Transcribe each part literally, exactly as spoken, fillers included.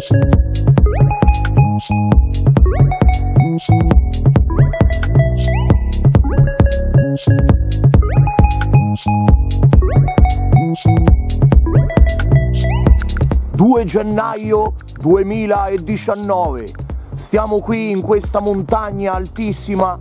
due gennaio duemiladiciannove, stiamo qui in questa montagna altissima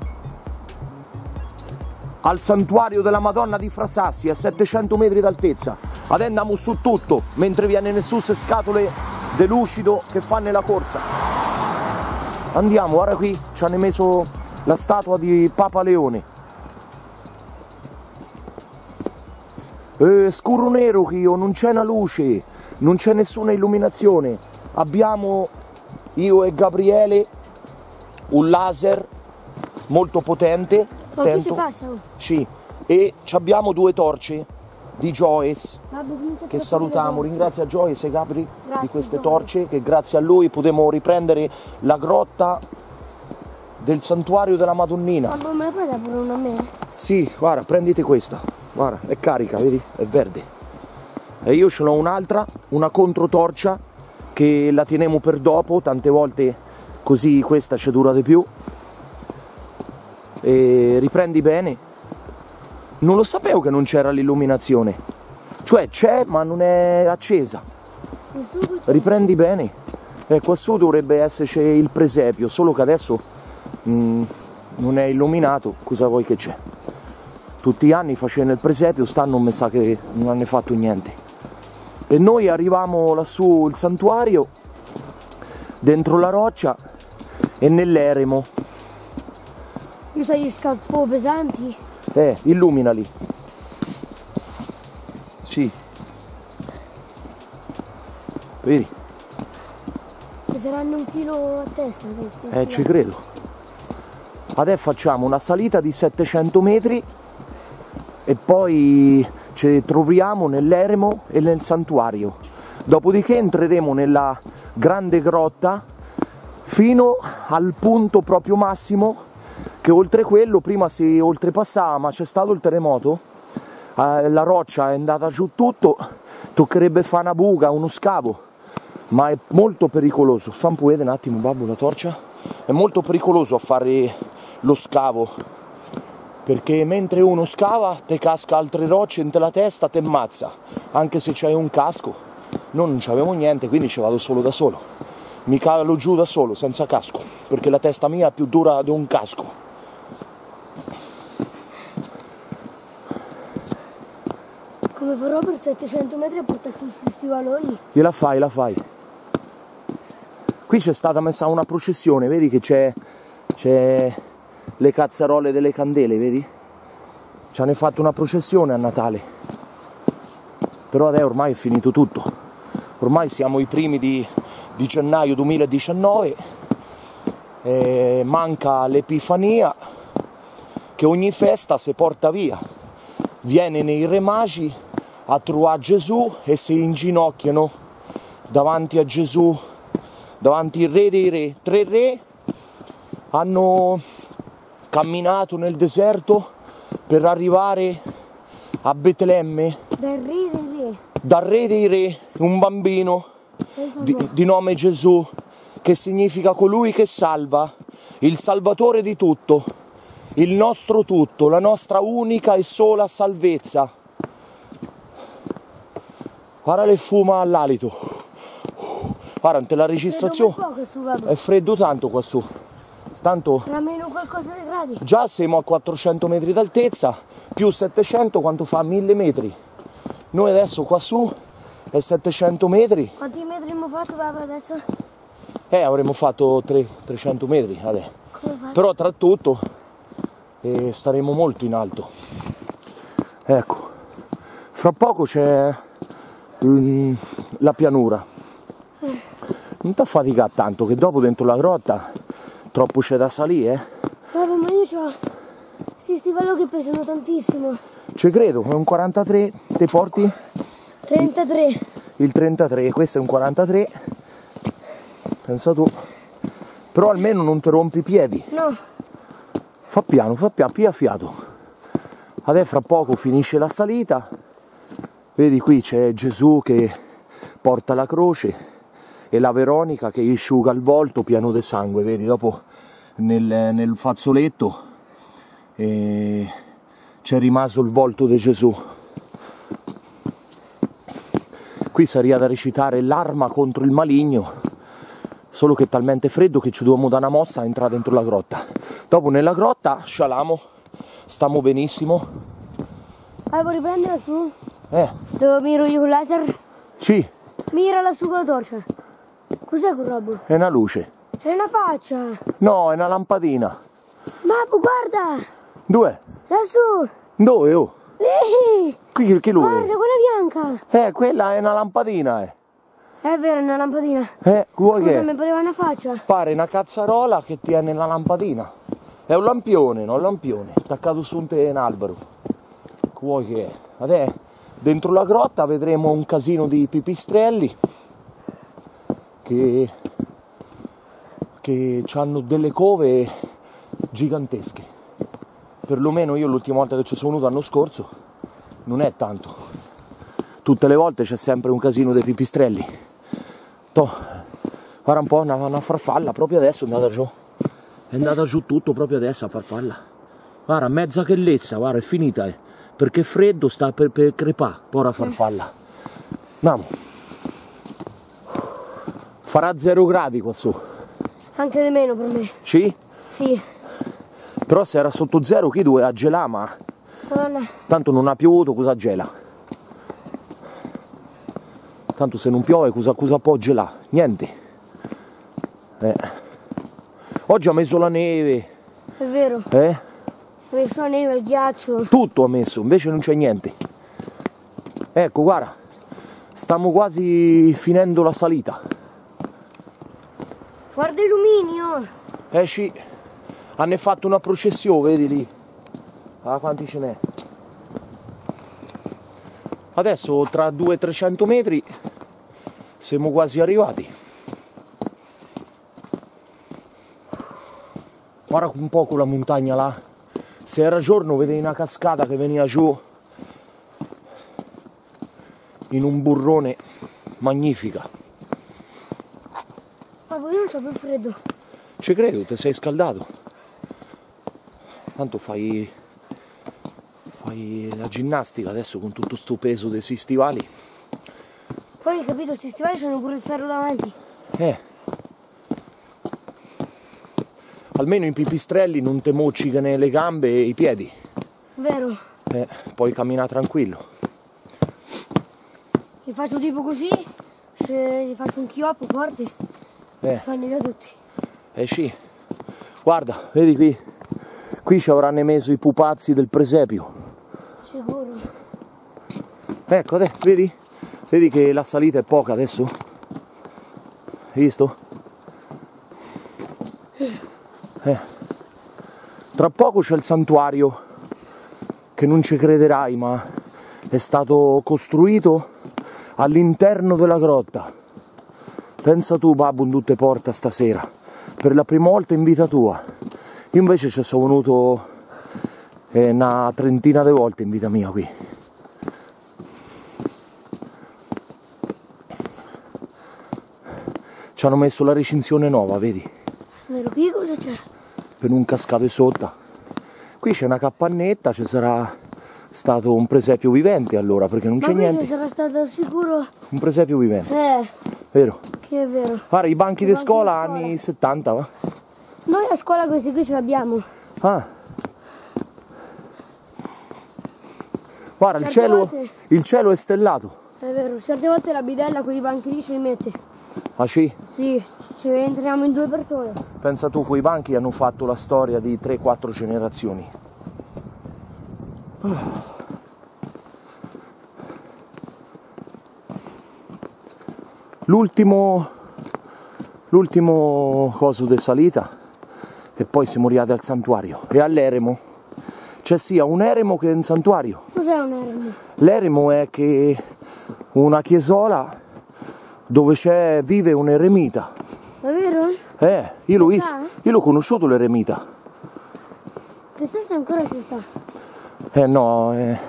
al santuario della Madonna di Frasassi a settecento metri d'altezza. Adesso andiamo su tutto mentre viene su queste scatole de lucido che fanno la corsa. Andiamo, guarda qui, ci hanno messo la statua di Papa Leone. Eh, scuro nero che io, non c'è una luce, non c'è nessuna illuminazione. Abbiamo, io e Gabriele, un laser molto potente. Ma che si passa? Sì, e abbiamo due torce di Joyce che salutiamo. Ringrazia Joyce e Gabri grazie, di queste torce, che grazie a lui potremo riprendere la grotta del santuario della Madonnina. Ma me la puoi dare pure una a me? Sì, guarda, prenditi questa, guarda, è carica, vedi? È verde. E io ce n'ho un'altra, una controtorcia che la teniamo per dopo, tante volte così questa ci dura di più. E riprendi bene. Non lo sapevo che non c'era l'illuminazione, cioè c'è ma non è accesa. Riprendi bene. E qua su dovrebbe esserci il presepio, solo che adesso mh, non è illuminato. Cosa vuoi che c'è? Tutti gli anni facevano il presepio, stanno mi sa che non hanno fatto niente. E noi arriviamo lassù il santuario, dentro la roccia e nell'eremo. Io sai gli scarpo pesanti? Eh, illuminali. Sì. Vedi? Che saranno un chilo a testa questi. Eh, ci credo. Adesso facciamo una salita di settecento metri e poi ci troviamo nell'eremo e nel santuario. Dopodiché entreremo nella grande grotta fino al punto proprio massimo, che oltre quello prima si oltrepassava, ma c'è stato il terremoto, eh, la roccia è andata giù tutto, toccherebbe fare una buca, uno scavo, ma è molto pericoloso. Fammi vedere un attimo, babbo, la torcia. È molto pericoloso a fare lo scavo, perché mentre uno scava te casca altre rocce in la testa, te ammazza, anche se c'hai un casco. Noi non c'avevo niente, quindi ci vado solo da solo, mi calo giù da solo senza casco, perché la testa mia è più dura di un casco. Come farò per settecento metri a portare su questi stivaloni? Gliela fai, la fai. Qui c'è stata messa una processione, vedi che c'è c'è le cazzarole delle candele, vedi? Ci hanno fatto una processione a Natale. Però adesso ormai è finito tutto. Ormai siamo i primi di, di gennaio duemiladiciannove. E manca l'Epifania, che ogni festa si porta via. Viene nei Re Magi a trovare Gesù e si inginocchiano davanti a Gesù, davanti al Re dei Re. Tre re hanno camminato nel deserto per arrivare a Betlemme. Dal Re dei Re. Dal Re dei Re, un bambino di, di nome Gesù, che significa colui che salva, il salvatore di tutto, il nostro tutto, la nostra unica e sola salvezza. Guarda le fuma all'alito. Guarda, la registrazione è freddo tanto qua su. Tanto almeno qualcosa di gradi. Già siamo a quattrocento metri d'altezza, più settecento quanto fa? mille metri. Noi adesso qua su è settecento metri. Quanti metri abbiamo fatto, papà, adesso? Eh, avremmo fatto trecento metri adesso. Però tra tutto eh, staremo molto in alto. Ecco, fra poco c'è mm, la pianura. Non ti affaticare tanto, che dopo dentro la grotta troppo c'è da salire, eh? Papà, ma io ho questi stivali che pesano tantissimo. Ci credo, è un quarantatré, te porti? trentatré. Il trentatré, questo è un quarantatré. Pensa tu. Però almeno non ti rompi i piedi. No. Fa piano, fa piano, pia fiato. Adesso fra poco finisce la salita. Vedi qui c'è Gesù che porta la croce e la Veronica che asciuga il volto pieno di sangue, vedi, dopo nel, nel fazzoletto eh, c'è rimasto il volto di Gesù. Qui sarebbe da recitare l'arma contro il maligno, solo che è talmente freddo che ci dobbiamo dare una mossa a entrare dentro la grotta. Dopo nella grotta scialamo, stiamo benissimo. Ah, vuoi riprendere su? Eh, Dove miro io con il laser? sì, Mira lassù con la torcia. Cos'è quel robo? è una luce. È una faccia. No, è una lampadina. Babbo, guarda! Dove? Lassù! Dove, oh? Lì! Qui, che lui? Guarda, quella bianca! Eh, quella è una lampadina, eh. È vero, è una lampadina. Eh, vuoi Scusa, che? mi pareva una faccia. Pare una cazzarola che tiene la lampadina. È un lampione, no? Un lampione, attaccato su un, te- un albero. Vuoi che è? Adesso, dentro la grotta vedremo un casino di pipistrelli che, che hanno delle cove gigantesche. Perlomeno io l'ultima volta che ci sono venuto l'anno scorso non è tanto. Tutte le volte c'è sempre un casino dei pipistrelli. Toh, guarda un po', una, una farfalla, proprio adesso è andata giù. È andata giù tutto proprio adesso a farfalla. Guarda, mezza chellezza, guarda, è finita, eh. Perché freddo sta per, per crepà, pora farfalla. Andiamo. Farà zero gradi qua su. Anche di meno per me. Sì? Sì. Però se era sotto zero chi doveva gelare, ma Madonna. tanto non ha piovuto, cosa gela? Tanto se non piove cosa, cosa può gelare? Niente. Eh. Oggi ha messo la neve. È vero. Eh? Ho messo la neve, il ghiaccio. Tutto ha messo, invece non c'è niente. Ecco, guarda, stiamo quasi finendo la salita. Guarda il luminio. Eh sì, hanno fatto una processione, vedi lì. Ah, quanti ce n'è? Adesso tra duecento e trecento metri siamo quasi arrivati. Guarda un po' quella montagna là. Se era giorno vedevi una cascata che veniva giù in un burrone magnifica. Ma poi io non c'ho più freddo. Ci credo, ti sei scaldato. Tanto fai, fai la ginnastica adesso con tutto sto peso dei stivali. Poi hai capito, sti stivali c'hanno pure il ferro davanti. Eh. Almeno i pipistrelli non te moccicano le gambe e i piedi. Vero? Eh, puoi camminare tranquillo. Li faccio tipo così, se gli faccio un chioppo forte, Eh, vanno via tutti. eh sì. Guarda, vedi qui. Qui ci avranno messo i pupazzi del presepio. Sicuro. Ecco, adesso, vedi? Vedi che la salita è poca adesso? Hai visto? Eh. Tra poco c'è il santuario, che non ci crederai, ma è stato costruito all'interno della grotta. Pensa tu, babbo, in tutte porte stasera, per la prima volta in vita tua. Io invece ci sono venuto eh, una trentina di volte in vita mia qui. Ci hanno messo la recinzione nuova, vedi? Vero, qui cosa c'è? Per non cascare sotto. Qui c'è una capannetta, ci sarà stato un presepio vivente allora, perché non Ma c'è qui niente. se sarà stato sicuro. Un presepio vivente, Eh, vero? che è vero. Guarda, i banchi I di banchi scuola di scuola. anni settanta, va? Noi a scuola questi qui ce l'abbiamo. Ah. Guarda, il Certe cielo, volte- il cielo è stellato. È vero, certe volte la bidella con i banchi lì ci li mette. Ah sì? Sì, ci entriamo in due persone. Pensa tu, quei banchi hanno fatto la storia di tre quattro generazioni. L'ultimo l'ultimo coso di salita e poi siamo arrivati al santuario e all'eremo. C'è sia un eremo che un santuario. Cos'è un eremo? L'eremo è che una chiesola dove c'è, vive un eremita. È vero? Eh, io l'ho Ci visto, sta? io l'ho conosciuto l'eremita. Che se ancora ci sta. Eh no, eh,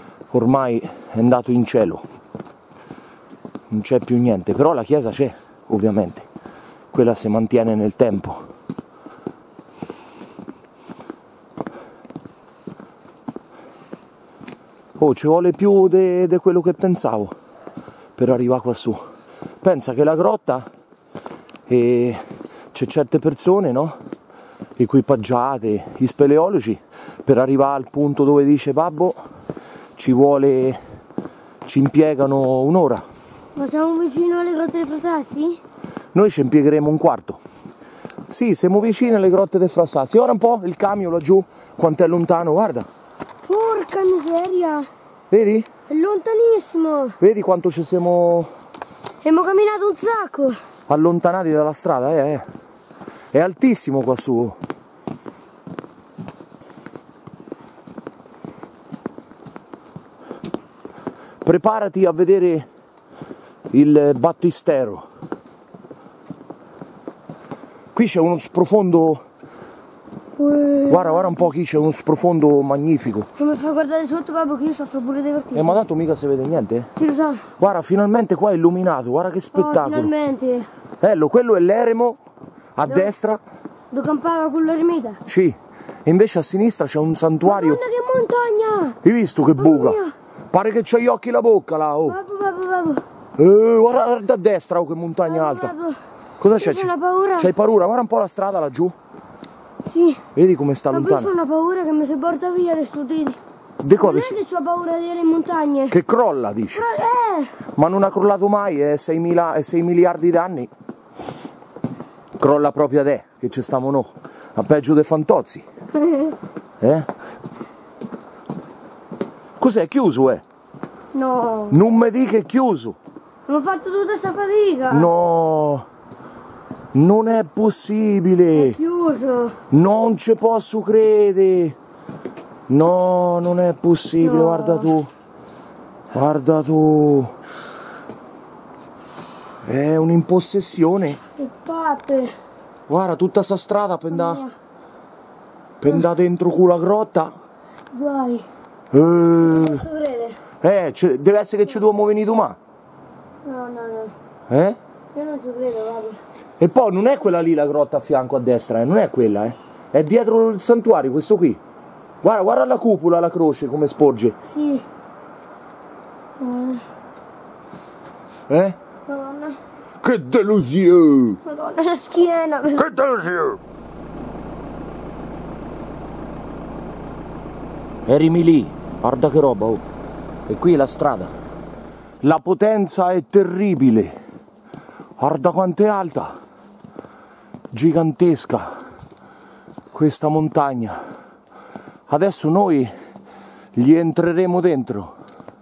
ormai è andato in cielo. Non c'è più niente, però la chiesa c'è. ovviamente, quella si mantiene nel tempo. Oh, ci vuole più di quello che pensavo per arrivare qua su. Pensa che la grotta, e c'è certe persone, no? Equipaggiate, gli speleologi, per arrivare al punto dove dice Babbo ci vuole, ci impiegano un'ora. Ma siamo vicino alle grotte dei Frasassi? Noi ci impiegheremo un quarto. Sì, siamo vicini alle grotte dei Frasassi. Ora un po' il camion laggiù, quanto è lontano, guarda. Porca miseria! Vedi? È lontanissimo! Vedi quanto ci siamo Abbiamo camminato un sacco! allontanati dalla strada, eh, eh. È altissimo qua su. Preparati a vedere il battistero. Qui c'è uno sprofondo. Guarda, guarda un po' qui c'è uno sprofondo magnifico. Non mi fa guardare sotto, babbo, che io soffro pure dei vertigini. Eh, ma tanto mica si vede niente? Sì, lo so. Guarda, finalmente qua è illuminato, guarda che Oh, spettacolo. finalmente. Bello, quello è l'eremo, a Dove? destra, Dove campava con l'eremita. sì, e invece a sinistra c'è un santuario. Madonna, che montagna! Hai visto che Mamma buca? mia. Pare che c'ha gli occhi e la bocca là, oh. Babbo, babbo, babbo. Eh, guarda, guarda a destra, oh, che montagna alta. Babbo. Cosa Io c'è? c'ho una paura. C'hai paura? Guarda un po' la strada laggiù. Sì. Vedi come sta Babbo, io lontano. ho una paura che mi si porta via dei studini. De Non cosa? è che ho paura di alle montagne. Che crolla, dici? Però, eh, Ma non ha crollato mai, è sei miliardi d'anni. Crolla proprio a te, che ci stiamo no. A peggio dei Fantozzi. Eh? Cos'è? Chiuso, eh? no. Non mi dica che è chiuso. Abbiamo fatto tutta questa fatica. No. Non è possibile. Chiuso. Non ci posso credere. No, non è possibile, No. guarda tu. Guarda tu. È un'impossessione. Che pappe. Guarda tutta sta strada per andare Mia. per andare dentro quella grotta. Dai. Eh, Posso credere? eh c- deve essere che ci dobbiamo venire domani. No, no, no. Eh? Io non ci credo, babbo. E poi non è quella lì la grotta a fianco a destra, eh? Non è quella, eh? È dietro il santuario, questo qui. Guarda, guarda la cupola, la croce, come sporge. Sì. Eh, Eh? Madonna. Che delusione! Madonna, la schiena. Che delusione! Erimi lì, guarda che roba, oh. E qui è la strada. La potenza è terribile. Guarda quanto è alta. Gigantesca. Questa montagna. Adesso noi gli entreremo dentro.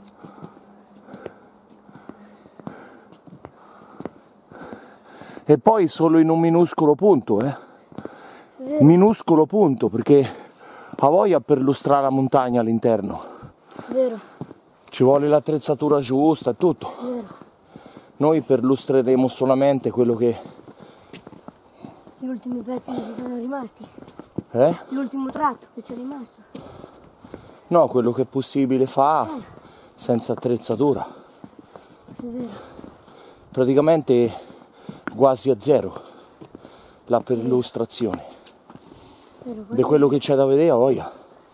E poi solo in un minuscolo punto, eh? Minuscolo punto, perché ha voglia per lustrare la montagna all'interno. Vero, Ci vuole l'attrezzatura giusta e tutto. vero. Noi perlustreremo solamente quello che... Gli ultimi pezzi che ci sono rimasti. Eh? L'ultimo tratto che c'è rimasto. No, quello che è possibile fa senza attrezzatura. È vero. Praticamente quasi a zero la perlustrazione. Vero, Di quasi. quello che c'è da vedere, a voglia.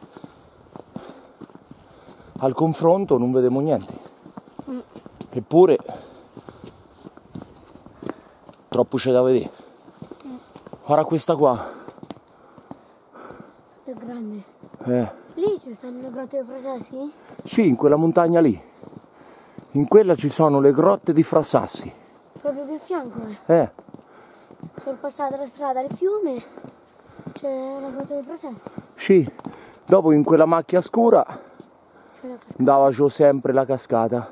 Al confronto non vediamo niente. Mm. Eppure troppo c'è da vedere. Mm. Guarda questa qua. È grande. Eh. Lì ci stanno le grotte dei Frasassi? Sì, in quella montagna lì. In quella ci sono le grotte di Frasassi. Proprio qui a fianco, eh. Eh. Sorpassata la strada al fiume c'è la grotta dei Frasassi. Sì. Dopo in quella macchia scura C'è la cascata. andava giù sempre la cascata.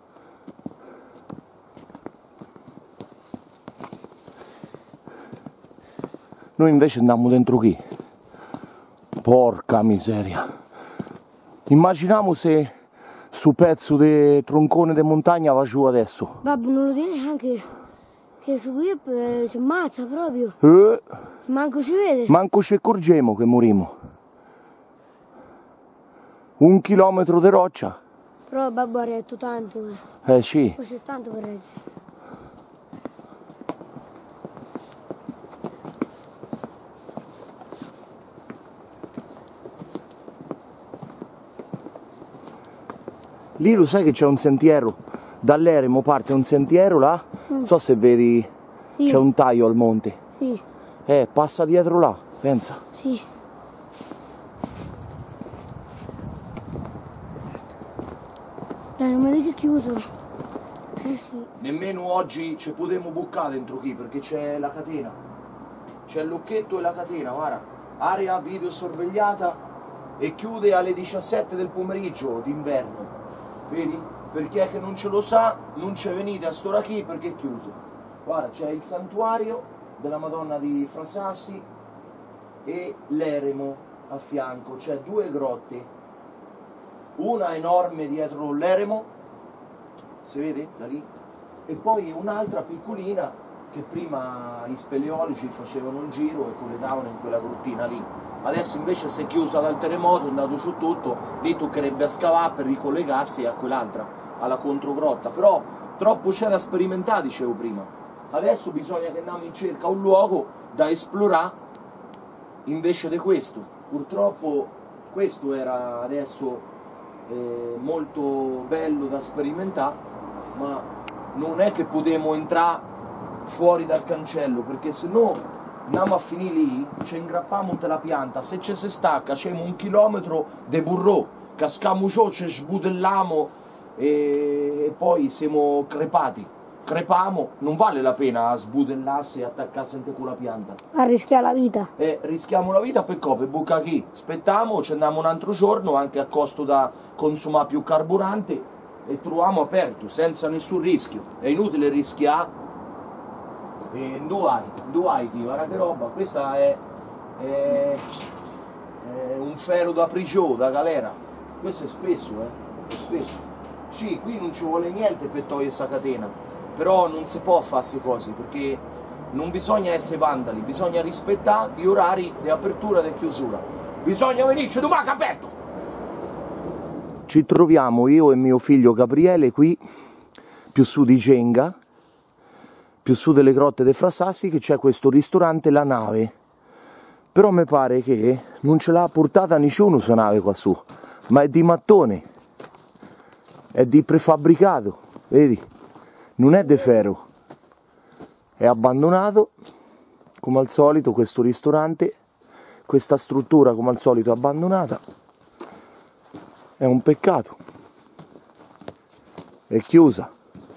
Noi invece andiamo dentro qui. Porca miseria. Immaginiamo se su pezzo di troncone di montagna va giù adesso. Babbo, non lo dire neanche che su qui eh, c'è mazza proprio. Eh, Manco ci vede. manco ci accorgiamo che morimo. Un chilometro di roccia. Però babbo ha retto tanto, eh. Eh sì. Questo è tanto che regge. Lì lo sai che c'è un sentiero, dall'eremo parte un sentiero là, non mm. so se vedi, sì. C'è un taglio al monte. Sì. Eh, passa dietro là, pensa. Sì. Dai, non mi dica che è chiuso. Eh sì. Nemmeno oggi ci potremo bucare dentro qui perché c'è la catena. C'è il lucchetto e la catena, guarda. Area video sorvegliata e chiude alle diciassette del pomeriggio d'inverno. Vedi? Per chi è che non ce lo sa, non ci venite a st'ora qui perché è chiuso. Guarda, c'è il santuario della Madonna di Frasassi e l'eremo a fianco. C'è due grotte, una enorme dietro l'eremo, si vede da lì, e poi un'altra piccolina che prima i speleologi facevano il giro e collegavano in quella grottina lì. Adesso invece si è chiusa dal terremoto, è andato su tutto, lì toccherebbe a scavare per ricollegarsi a quell'altra, alla controgrotta, però troppo c'è da sperimentare, dicevo prima. Adesso bisogna che andiamo in cerca un luogo da esplorare invece di questo. Purtroppo questo era adesso eh, molto bello da sperimentare, ma non è che potremo entrare fuori dal cancello, perché se no andiamo a finire lì, ci ingrappiamo la pianta, se ci si stacca c'è un chilometro di burrò, cascamo giù, ci sbudelliamo e, e poi siamo crepati. Crepamo, non vale la pena sbudellarsi e attaccarsi con la pianta. A rischiare la vita. E rischiamo la vita per coppe, buca qui. Aspettiamo, ci andiamo un altro giorno, anche a costo da consumare più carburante, e troviamo aperto, senza nessun rischio. È inutile rischiare. E due due guarda che roba, questa è, è, è un ferro da prigione, da galera. Questo è spesso, eh, è spesso. Sì, qui non ci vuole niente per togliere questa catena, però non si può fare queste cose, perché non bisogna essere vandali, bisogna rispettare gli orari di apertura e di chiusura. Bisogna venirci domani aperto! Ci troviamo io e mio figlio Gabriele qui, più su di Genga, più su delle grotte dei Frasassi, che c'è questo ristorante La Nave. Però mi pare che non ce l'ha portata nessuno questa nave qua su, ma è di mattone, è di prefabbricato, vedi? Non è di ferro. È abbandonato, come al solito, questo ristorante, questa struttura come al solito è abbandonata. È un peccato. È chiusa.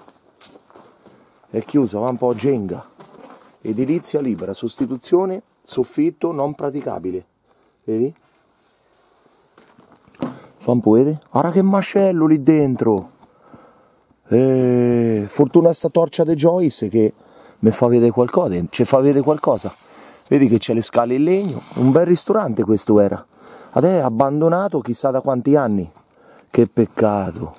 È chiusa, va un po' a Genga. Edilizia libera, sostituzione, soffitto non praticabile. Vedi? Fa un po' vedere? Guarda che mascello lì dentro. Eh, fortuna sta torcia di Joyce che mi fa vedere qualcosa, ci fa vedere qualcosa. Vedi che c'è le scale in legno. Un bel ristorante questo era. Adesso è abbandonato chissà da quanti anni. Che peccato.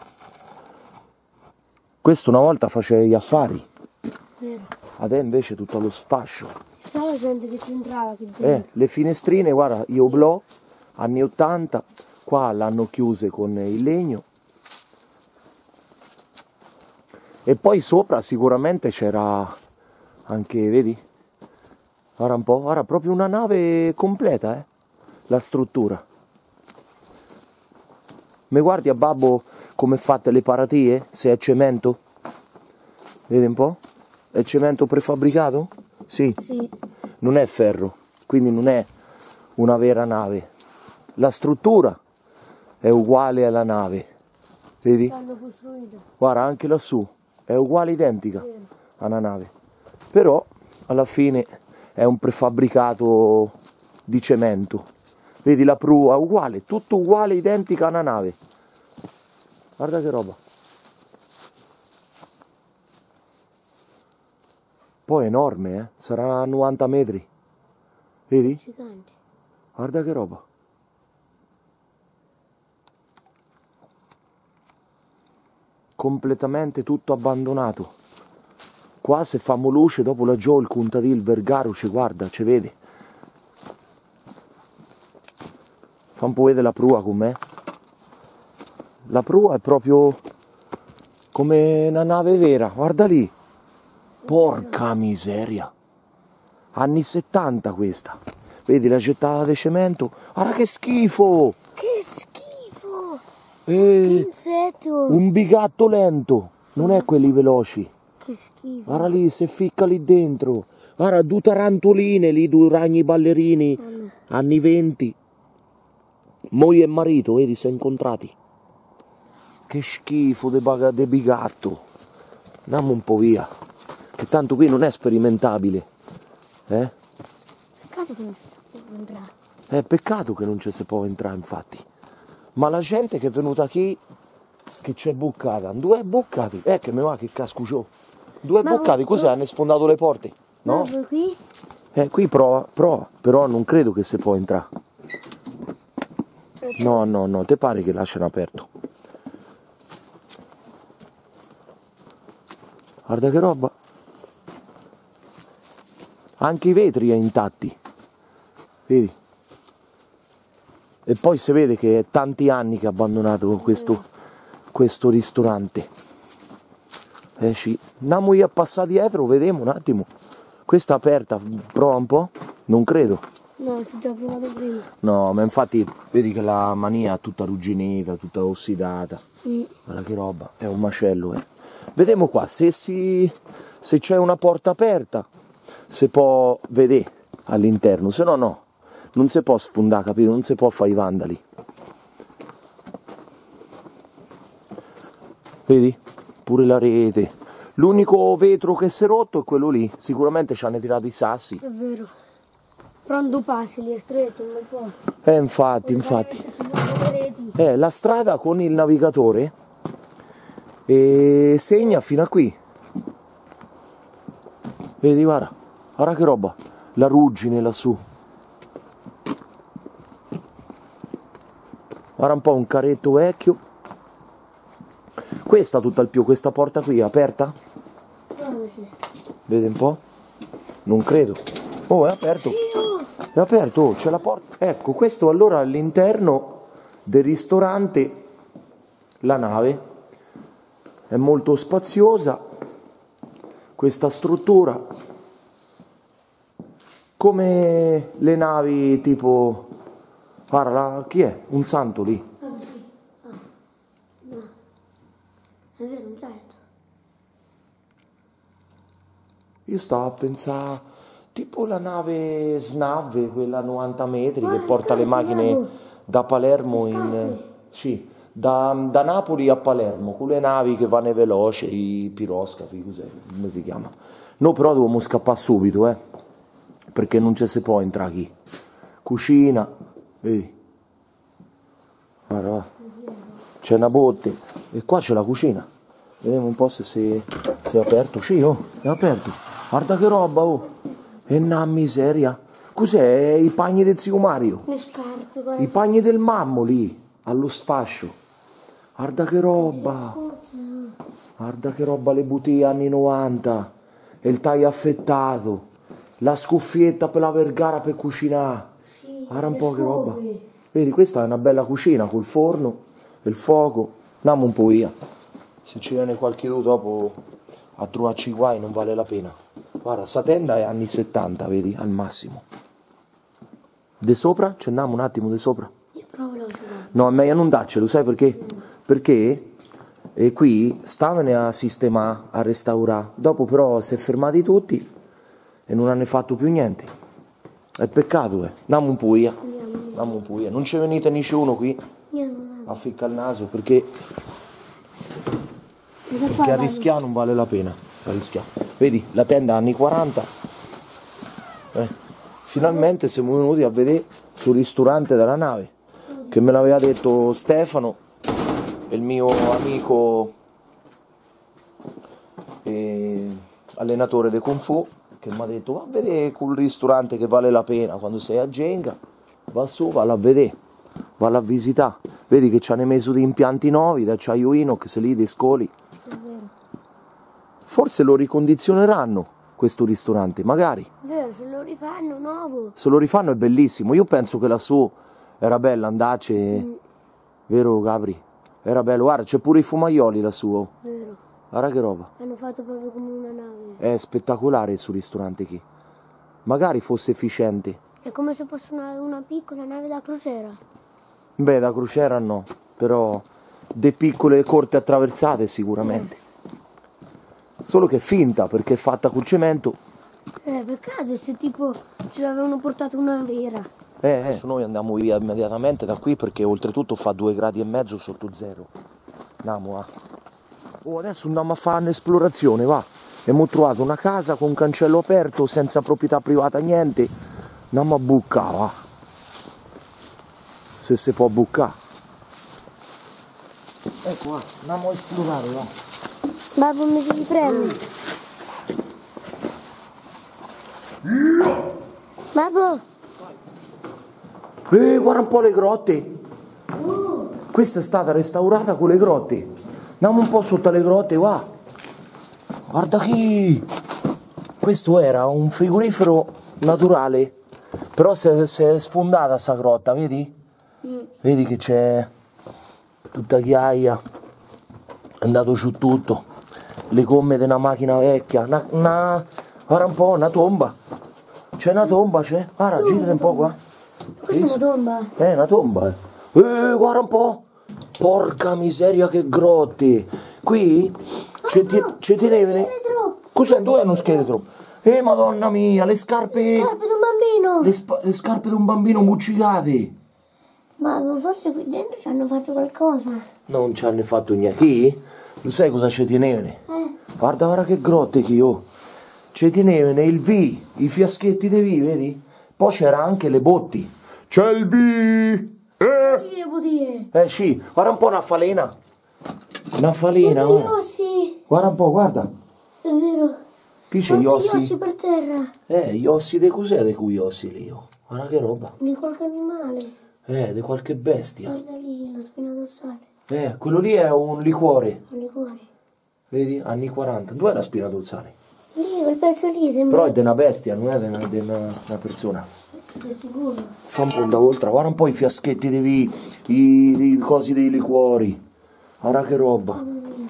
Questo una volta faceva gli affari. Vero. Adesso invece tutto allo sfascio. Chissà la gente che c'entrava qui dentro. Eh, le finestrine, guarda, io blò, anni ottanta, qua l'hanno chiuse con il legno. E poi sopra sicuramente c'era anche, vedi? Guarda un po', guarda, proprio una nave completa, eh, la struttura. Mi guardi a babbo come fatte le paratie? Se è cemento? Vedi un po'? È cemento prefabbricato? Sì. Sì. Non è ferro, quindi non è una vera nave. La struttura è uguale alla nave, vedi? L'hanno costruita. Guarda, anche lassù è uguale, identica alla nave. Però alla fine è un prefabbricato di cemento. Vedi la prua uguale, tutto uguale, identica alla nave. Guarda che roba. Poi è enorme, eh? Sarà novanta metri. Vedi? Gigante. Guarda che roba. Completamente tutto abbandonato. Qua se famo luce dopo laggiù il contadino, il vergaro ci guarda, ci vede. Fa un po' vedere la prua com'è. La prua è proprio come una nave vera, guarda lì. Porca miseria. Anni settanta questa. Vedi la gettata di cemento? Guarda che schifo! Che schifo! Eh, Insetto. un bigatto lento, non è quelli veloci. Che schifo. Guarda lì, se ficca lì dentro. Guarda, due tarantoline lì, due ragni ballerini, Mm. anni venti. Moglie e marito, vedi, si sono incontrati. Che schifo de, baga, de bigatto. Andiamo un po' via, che tanto qui non è sperimentabile. Eh? Peccato che non ci sta per entrare. È peccato che non ci si può entrare, infatti. Ma la gente che è venuta qui, che c'è buccata, due buccati, eh che mi va che cascuccio. Due Ma buccati, voi- cos'è? Hanno sfondato le porte? No? Ma voi qui? Eh, qui prova, prova, però non credo che si può entrare. No, no, no, te pare che lasciano aperto. Guarda che roba. Anche i vetri è intatti. Vedi? E poi si vede che è tanti anni che ha abbandonato questo, questo ristorante. Eh sì. Andiamo io a passare dietro, vediamo un attimo. Questa è aperta, prova un po'? Non credo. No, ci ho già provato prima. No, ma infatti vedi che la mania è tutta arrugginita, tutta ossidata. Mm. Guarda che roba, è un macello, eh. Vediamo qua, se, si, se c'è una porta aperta, si può vedere all'interno, se no no. Non si può sfondare, capito? Non si può fare i vandali. Vedi? Pure la rete. L'unico vetro che si è rotto è quello lì. Sicuramente ci hanno tirato i sassi. È vero. Però non due passi, lì è stretto, non può. Eh, infatti, infatti. Sulle reti. Eh, la strada con il navigatore e segna fino a qui. Vedi, guarda. Guarda che roba. La ruggine lassù. Guarda un po', un carretto vecchio. Questa tutta al più, questa porta qui è aperta? No, sì. Vede un po'? Non credo. Oh, è aperto. È aperto, oh, c'è la porta. Ecco, questo allora è all'interno del ristorante La Nave. È molto spaziosa questa struttura. Come le navi tipo... Guarda, la- chi è? Un santo lì. Ah, sì. Ah. No. È vero, un certo. Io stavo a pensare, tipo la nave Snave, quella a novanta metri che Ah, porta le Snave, macchine bravo. da Palermo in... Snave. Sì, da, da Napoli a Palermo, con le navi che vanno veloce, i piroscafi, cos'è? Come si chiama? Noi però dobbiamo scappare subito, eh, perché non ci si può entrare qui. Cucina, vedi? Guarda, va. C'è una botte e qua c'è la cucina. Vediamo un po' se, se, se è aperto. Sì, oh, è aperto. Guarda che roba, oh. E una miseria. Cos'è? I pagni del zio Mario. Le scarpe, guarda. I pagni del mammo lì, allo sfascio. Guarda che roba. Guarda che roba, le bottiglie anni novanta. E il taglio affettato. La scuffietta per la vergara per cucinare. Sì, Guarda un le po' che roba. scope. Vedi, questa è una bella cucina col forno, il fuoco. Andiamo un po' via. Se ci viene qualche dopo a trovarci guai non vale la pena. Guarda, sta tenda è anni settanta, vedi, al massimo. De sopra? Ci andiamo un attimo de sopra? Però veloce, guarda. No, è meglio non darcelo, sai perché? Perché e qui stavano a sistemare, a restaurare. Dopo però si è fermati tutti e non hanno fatto più niente. È peccato, eh. Andiamo un po' via. Andiamo un po' via. Non ci venite nessuno qui Andiamo. a ficcare il naso perché, Cosa perché fai, a rischiare non vale la pena. A rischiare. Vedi, la tenda anni quaranta. Eh. Finalmente siamo venuti a vedere sul ristorante della Nave, che me l'aveva detto Stefano, il mio amico eh, allenatore di Kung Fu, che mi ha detto va a vedere quel ristorante che vale la pena quando sei a Genga, va su, valla a vedere, valla a visitare. Vedi che ci hanno messo di impianti nuovi, da acciaio inox lì, dei scoli. È vero. Forse lo ricondizioneranno questo ristorante, magari. È vero, se lo rifanno nuovo. Se lo rifanno è bellissimo. Io penso che lassù era bella andarci, Mm. vero Gabri? Era bello, guarda, c'è pure i fumaioli lassù. Oh. Vero. Guarda che roba. Hanno fatto proprio come una nave. È spettacolare il suo ristorante qui. Magari fosse efficiente. È come se fosse una, una piccola nave da crociera. Beh, da crociera no, però de piccole corte attraversate sicuramente. Solo che è finta perché è fatta col cemento. Eh, peccato se tipo ce l'avevano portata una vera. Eh, eh. Adesso noi andiamo via immediatamente da qui perché oltretutto fa due gradi e mezzo sotto zero. Andiamo a... Oh, adesso andiamo a fare un'esplorazione, va. Abbiamo trovato una casa con un cancello aperto, senza proprietà privata, niente. Andiamo a buccare, va. Se si può buccare. Ecco, va, andiamo a esplorare, va. Babbo, mi devi prendere. Babbo! Eh, guarda un po' le grotte. Oh. Questa è stata restaurata con le grotte. Andiamo un po' sotto le grotte, va. Guarda qui. Questo era un frigorifero naturale. Però si è, si è sfondata sta grotta, vedi? Mm. Vedi che c'è tutta ghiaia. È andato giù tutto. Le gomme di una macchina vecchia. Una, una, guarda un po', una tomba. C'è una tomba, c'è. Guarda, girate un po' qua. Questa è una tomba. Eh, una tomba. Eh. eh, guarda un po'. Porca miseria che grotte. Qui ci ti, tenevano. Cos'è? Dov'è uno scheletro? Eh, madonna mia, le scarpe. Le scarpe di un bambino. Le, le scarpe di un bambino muccicate. Ma forse qui dentro ci hanno fatto qualcosa. Non ci hanno fatto niente. Chi? Lo sai cosa ci tenevano? Eh. Guarda, guarda che grotte che ho. Ci tenevano il V, i fiaschetti di V, vedi? Poi c'era anche le botti. C'è il V! Eh! Le bottiglie. Eh sì, guarda un po' una falena. Una falena, guarda. guarda. Gli ossi. Guarda un po', guarda. È vero. Qui c'è gli ossi. Gli ossi per terra. Eh, gli ossi di cos'è di cui ossi lì? Oh? Guarda che roba. Di qualche animale. Eh, di qualche bestia. Guarda lì, la spina dorsale. Eh, quello lì è un liquore. Un liquore. Vedi? Anni quaranta. Dov'è la spina dorsale? Lì, quel pezzo lì sembra... Però è di una bestia, non è di una, di una, una persona. È sicuro. Fa un po' da oltre, guarda un po' i fiaschetti di vi, i, i cosi dei liquori. Guarda che roba.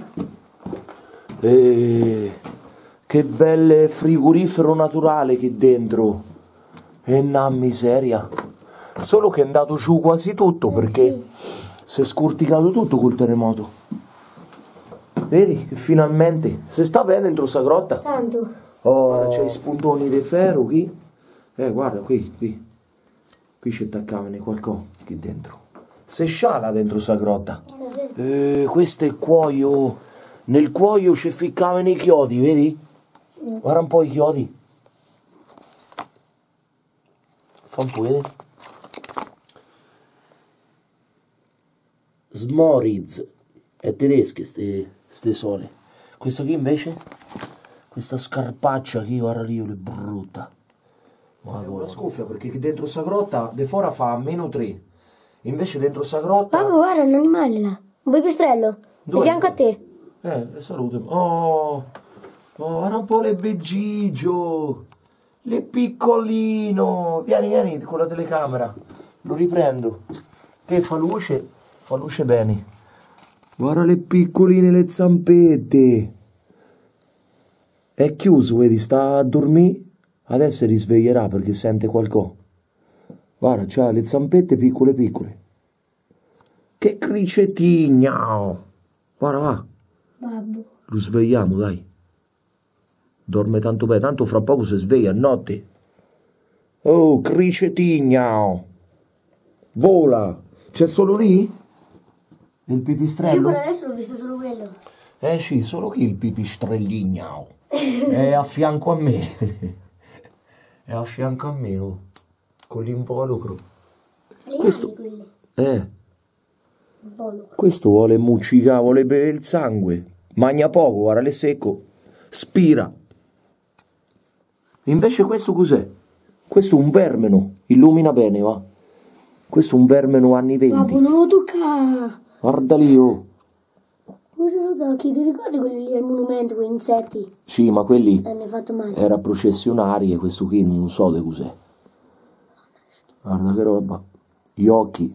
E che bel frigorifero naturale qui dentro. E una miseria. Solo che è andato giù quasi tutto perché si è scurticato tutto col terremoto. Vedi che finalmente si sta bene dentro sta grotta. Tanto. Oh, c'è i spuntoni di ferro qui. Eh, guarda qui, qui. Qui ci attaccavano qualcosa qui dentro. Si sciala dentro sta grotta. Eh, questo è il cuoio. Nel cuoio ci ficcavano i chiodi, vedi? Guarda un po' i chiodi. Fa un po' vedere. Smoriz. È tedesche ste, ste sole. Questo qui invece? Questa scarpaccia qui, guarda lì, è brutta. Madonna. È una scuffia perché dentro sta grotta de fora fa meno tre. Invece dentro sta grotta... Papà, guarda, un animale là. Un pipistrello. Di fianco a te. Eh, salute. Oh, oh, guarda un po' le begigio. Le piccolino. Vieni, vieni con la telecamera. Lo riprendo. Te fa luce, fa luce bene. Guarda le piccoline, le zampette. È chiuso, vedi, sta a dormire. Adesso risveglierà perché sente qualcosa. Guarda, c'ha le zampette piccole piccole. Che cricetigna! Guarda, va. Babbo. Lo svegliamo, dai. Dorme tanto bene, tanto fra poco si sveglia a notte. Oh, cricetigna! Vola! C'è solo lì? Il pipistrello? Io per adesso l'ho visto solo quello. Eh sì, solo chi il pipistrellignao? È a fianco a me. È a fianco a me, oh. Con l'involucro. Questo... Eh. Involucro. Questo vuole muccicare, vuole bere il sangue. Magna poco, guarda, l'è secco. Spira. Invece questo cos'è? Questo è un vermeno. Illumina bene, va. Questo è un vermeno anni venti. Babbo, non lo tocca. Guarda lì, oh. Cosa lo tocchi? Ti ricordi quelli lì al monumento, quegli insetti? Sì, ma quelli E ne hai fatto male. era processionari e questo qui non so di cos'è. Guarda che roba. Gli occhi.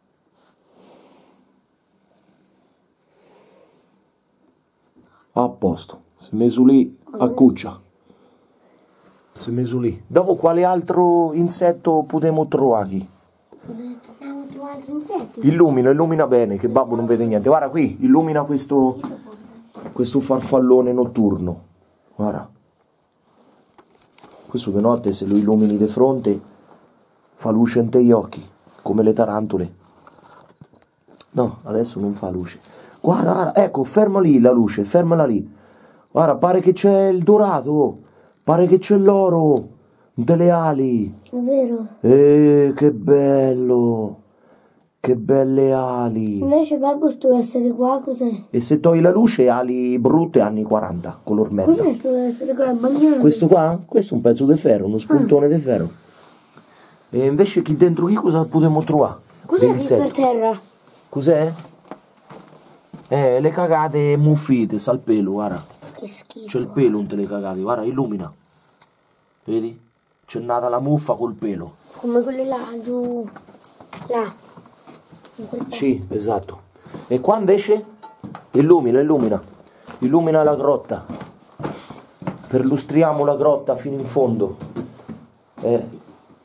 A posto. Si è messo lì a cuccia. Si è messo lì. Dopo quale altro insetto potremo trovare qui? Dobbiamo trovare altri insetti. Illumina, illumina bene, che babbo non vede niente. Guarda qui, illumina questo, questo farfallone notturno. Guarda. Questo di notte se lo illumini di fronte fa luce in te gli occhi, come le tarantole. No, adesso non fa luce. Guarda, guarda, ecco, ferma lì la luce, fermala lì. Guarda, pare che c'è il dorato, pare che c'è l'oro, delle ali. È vero. Eh, che bello, che belle ali. Invece babbo, sto essere qua cos'è? E se togli la luce, ali brutte anni quaranta, color merda. Cos'è sto essere qua? Bagnato. Questo qua? Questo è un pezzo di ferro, uno spuntone di ferro. E invece qui dentro qui cosa potremmo trovare? Cos'è Dei lì insetti. per terra? Cos'è? Eh, le cagate muffite, sa il pelo, guarda. Che schifo. C'è il pelo in te le cagate, guarda, illumina. Vedi? C'è nata la muffa col pelo. Come quelle là, giù. Là. In quel posto. Sì, esatto. E qua invece? Illumina, illumina. Illumina la grotta. Perlustriamo la grotta fino in fondo. Eh.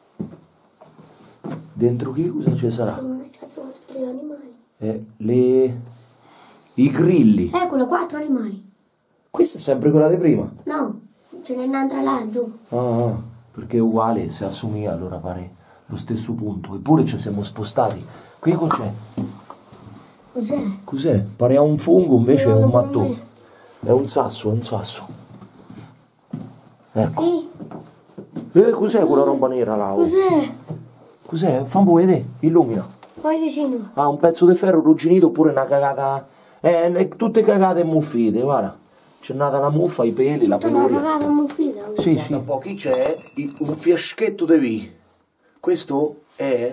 Dentro qui cosa ci sarà? Come ci ha trovato tre animali. Eh, le... I grilli. Eccolo, quattro animali. Questa è sempre quella di prima. No, ce n'è un'altra là, giù. Ah, ah, perché è uguale, se assomiglia allora pare lo stesso punto. Eppure ci siamo spostati. Qui cos'è? Cos'è? Cos'è? Pare a un fungo, invece è un Guarda mattone. come È un sasso, è un sasso. Ecco. Ehi, Eh, cos'è quella roba nera là? oh? cos'è? Cos'è? Fammi vedere, illumina. Vai vicino. Ah, un pezzo di ferro arrugginito oppure una cagata... Eh, ne- tutte cagate muffite, guarda. C'è nata la muffa, i peli, la C'è una peluria. cagata muffita. Sì, sì. Un po' chi c'è? I- Un fiaschetto di vino. Questo è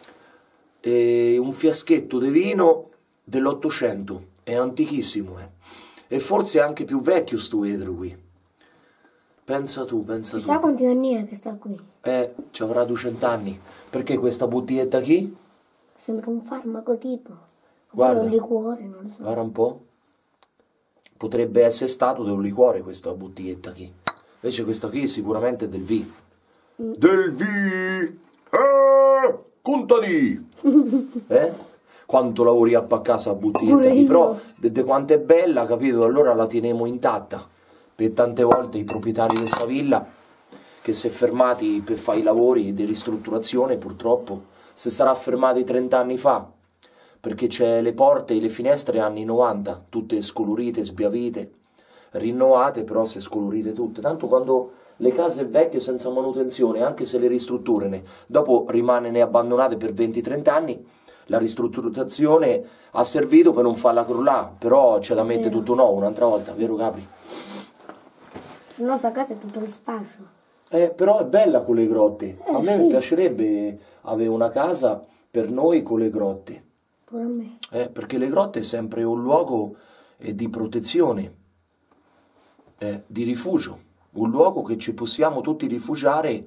eh, un fiaschetto di vino dell'Ottocento. È antichissimo, eh. E forse è anche più vecchio sto vetro qui. Pensa tu, pensa Chissà tu. quanti anni è che sta qui. Eh, ci avrà duecento anni. Perché questa bottiglietta qui? Sembra un farmaco tipo. Guarda. Un liquore, non lo so. Guarda un po'. Potrebbe essere stato del liquore questa bottiglietta qui. Invece questa qui sicuramente è del V. Mm. Del V! Eh! Contadi! eh? Quanto lavori a pa' casa la bottiglietta Pure qui. io. Però, vedete quanto è bella, capito? Allora la teniamo intatta. Per tante volte i proprietari di questa villa, che si è fermati per fare i lavori di ristrutturazione, purtroppo, si sarà fermati trenta anni fa. Perché c'è le porte e le finestre anni novanta, tutte scolorite, sbiavite, rinnovate, però se scolorite tutte. Tanto quando le case vecchie senza manutenzione, anche se le ristrutturano, dopo rimangono abbandonate per venti trenta anni, la ristrutturazione ha servito per non farla crollare, però c'è da mettere tutto nuovo un'altra volta, vero Capri? Se no sta casa è tutto lo sfascio. Eh, però è bella con le grotte. Eh, a me sì. mi piacerebbe avere una casa per noi con le grotte. Pure a me. Eh, perché le grotte è sempre un luogo eh, di protezione, eh, di rifugio, un luogo che ci possiamo tutti rifugiare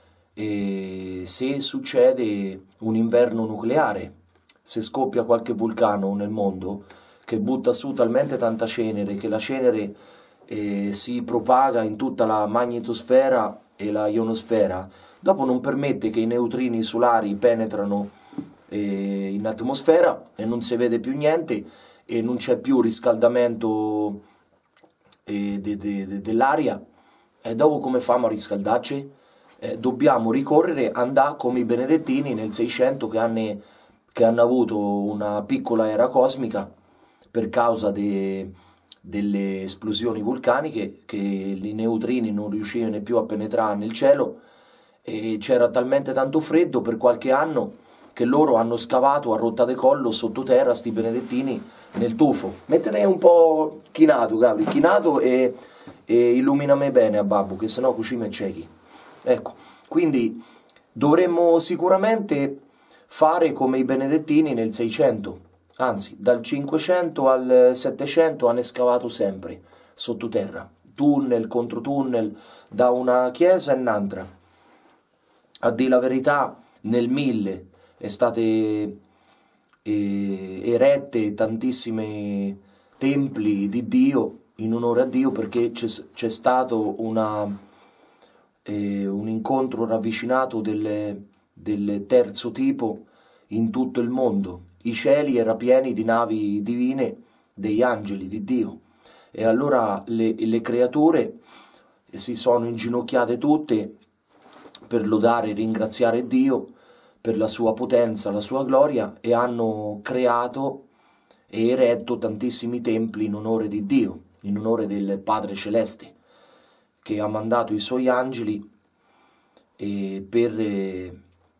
eh, se succede un inverno nucleare, se scoppia qualche vulcano nel mondo che butta su talmente tanta cenere che la cenere eh, si propaga in tutta la magnetosfera e la ionosfera, dopo non permette che i neutrini solari penetrano in atmosfera e non si vede più niente e non c'è più riscaldamento eh, de, de, de, dell'aria. E dopo come famo a riscaldarci? Eh, dobbiamo ricorrere, andare come i benedettini nel seicento che hanno, che hanno avuto una piccola era cosmica per causa de, delle esplosioni vulcaniche, che i neutrini non riuscivano più a penetrare nel cielo e c'era talmente tanto freddo per qualche anno che loro hanno scavato a rotta de collo sottoterra sti benedettini nel tufo. Mettete un po' chinato, Gabri, chinato e, e illuminami bene a babbo, che sennò cucino e ciechi. Ecco, quindi dovremmo sicuramente fare come i benedettini nel seicento, anzi dal cinquecento al settecento hanno scavato sempre sottoterra, tunnel contro tunnel, da una chiesa e un'altra. A dire la verità, nel mille è state eh, erette tantissimi templi di Dio in onore a Dio, perché c'è stato una, eh, un incontro ravvicinato del, del terzo tipo in tutto il mondo. I cieli erano pieni di navi divine, degli angeli di Dio. E allora le, le creature si sono inginocchiate tutte per lodare e ringraziare Dio per la sua potenza, la sua gloria, e hanno creato e eretto tantissimi templi in onore di Dio, in onore del Padre Celeste, che ha mandato i suoi angeli eh, per eh,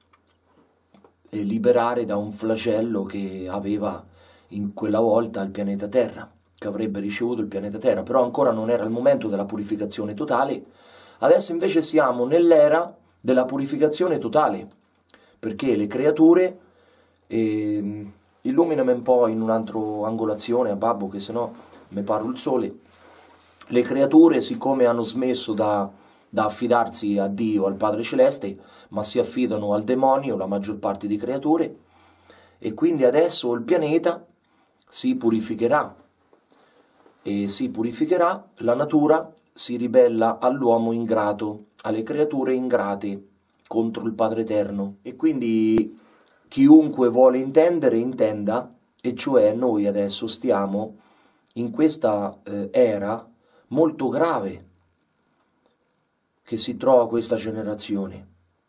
liberare da un flagello che aveva in quella volta il pianeta Terra, che avrebbe ricevuto il pianeta Terra, però ancora non era il momento della purificazione totale. Adesso invece siamo nell'era della purificazione totale, perché le creature, eh, illuminami un po' in un'altra angolazione a babbo, che sennò mi paro il sole. Le creature, siccome hanno smesso da, da affidarsi a Dio, al Padre Celeste, ma si affidano al demonio, la maggior parte di creature, e quindi adesso il pianeta si purificherà, e si purificherà, la natura si ribella all'uomo ingrato, alle creature ingrate contro il Padre Eterno. E quindi chiunque vuole intendere, intenda, e cioè noi adesso stiamo in questa eh, era molto grave che si trova questa generazione.